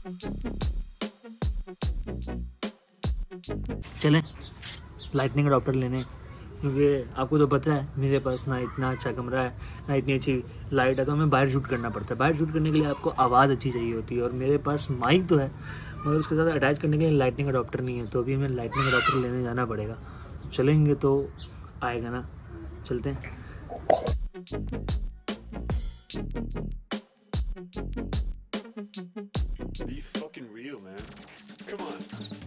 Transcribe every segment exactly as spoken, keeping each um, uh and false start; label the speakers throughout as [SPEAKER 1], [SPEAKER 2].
[SPEAKER 1] चलें lightning adopter लेने, क्योंकि आपको तो पता है मेरे पास ना इतना अच्छा कमरा है ना इतनी अच्छी लाइट है, तो हमें बाहर शूट करना पड़ता है। बाहर शूट करने के लिए आपको आवाज़ अच्छी चाहिए होती है, और मेरे पास माइक तो है मगर उसके साथ अटैच करने के लिए लाइटनिंग अडॉप्टर नहीं है, तो अभी हमें लाइटनिंग अडॉप्टर लेने जाना पड़ेगा। चलेंगे तो आएगा ना, चलते हैं।
[SPEAKER 2] Be fucking real, man. Come on.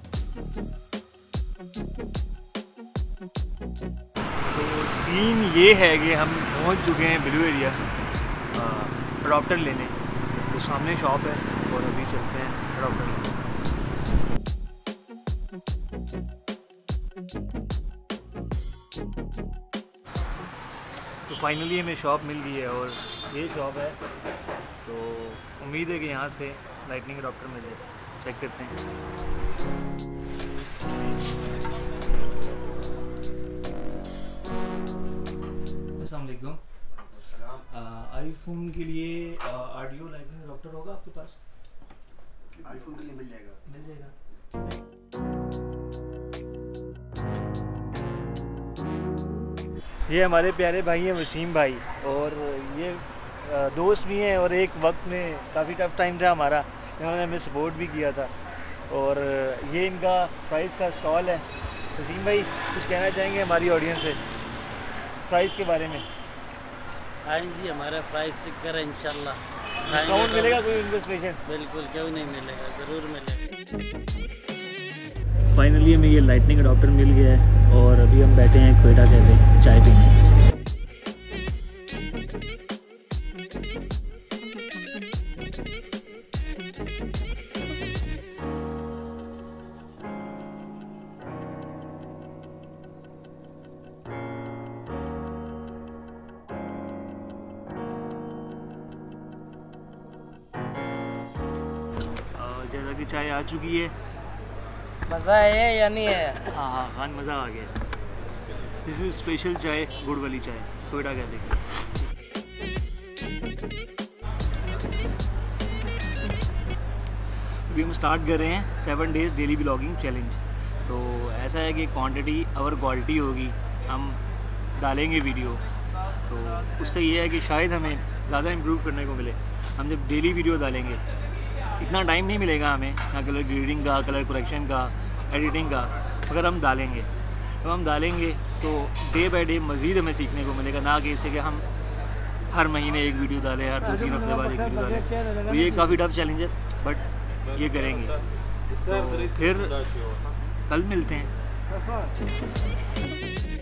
[SPEAKER 1] तो सीन ये है कि हम पहुंच चुके हैं ब्लू एरिया अडॉप्टर लेने। तो सामने शॉप है और अभी चलते हैं अडॉप्टर लेने। तो फाइनली हमें शॉप मिल गई है और ये शॉप है, तो उम्मीद है कि यहाँ से लाइटनिंग अडॉप्टर मिल जाए। चेक करते हैं। अस्सलाम वालेकुम। आईफोन के लिए ऑडियो लाइटनिंग अडॉप्टर होगा आपके पास?
[SPEAKER 3] आईफोन के लिए मिल जाएगा।
[SPEAKER 1] मिल जाएगा। ये हमारे प्यारे भाई हैं वसीम भाई, और ये दोस्त भी हैं, और एक वक्त में काफ़ी टफ टाइम था हमारा, इन्होंने हमें सपोर्ट भी किया था। और ये इनका प्राइस का स्टॉल है। वसीम भाई कुछ कहना चाहेंगे हमारी ऑडियंस से प्राइस के बारे में?
[SPEAKER 4] आएंगी हमारा प्राइस चेक करें इंशाल्लाह।
[SPEAKER 1] डिस्काउंट मिलेगा कोई उनको स्पेशल?
[SPEAKER 4] बिल्कुल, क्यों नहीं मिलेगा, ज़रूर मिलेगा।
[SPEAKER 1] फाइनली हमें ये लाइटनिंग अडॉप्टर मिल गया है और अभी हम बैठे हैं क्वेटा कैफे चाय पीने। जैसा कि चाय आ चुकी है।
[SPEAKER 4] मज़ा है या नहीं है?
[SPEAKER 1] हाँ हाँ खान मज़ा आ गया। दिस इज़ स्पेशल चाय, गुड़ वाली चाय, क्वेटा कैफे की। अभी हम स्टार्ट कर रहे हैं seven days daily blogging challenge. तो ऐसा है कि क्वांटिटी और क्वालिटी होगी, हम डालेंगे वीडियो, तो उससे ये है कि शायद हमें ज़्यादा इम्प्रूव करने को मिले। हम जब डेली वीडियो डालेंगे इतना टाइम नहीं मिलेगा हमें, ना कलर ग्रेडिंग का, कलर करेक्शन का, एडिटिंग का, अगर हम डालेंगे तो हम डालेंगे तो डे बाय डे मज़ीद हमें सीखने को मिलेगा, ना कि इससे कि हम हर महीने एक वीडियो डालें, हर दो तीन हफ्ते बाद एक वीडियो डालें। तो ये काफ़ी टफ चैलेंज है, बट ये करेंगे। तो फिर कल मिलते हैं।